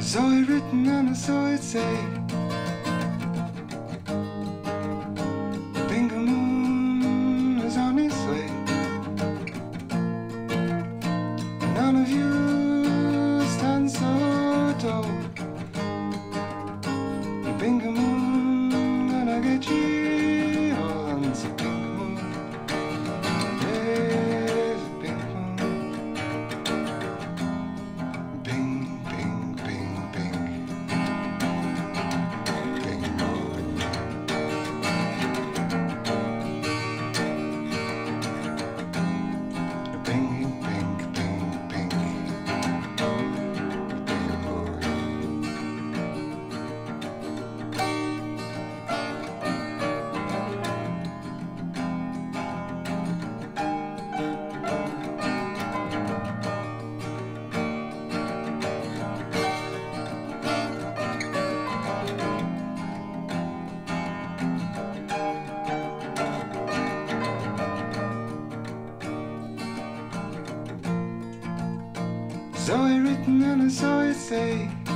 Saw it written and I saw it say, Bingo Moon is on its way. None of you stand so tall. Bingo Moon, gonna get you on some Bingo Moon. There's a Bingo Moon. Bing, bing, bing, bing. Bingo Moon. Bing, bing, bing, bing. Bingo Moon. Saw it written and I saw it say,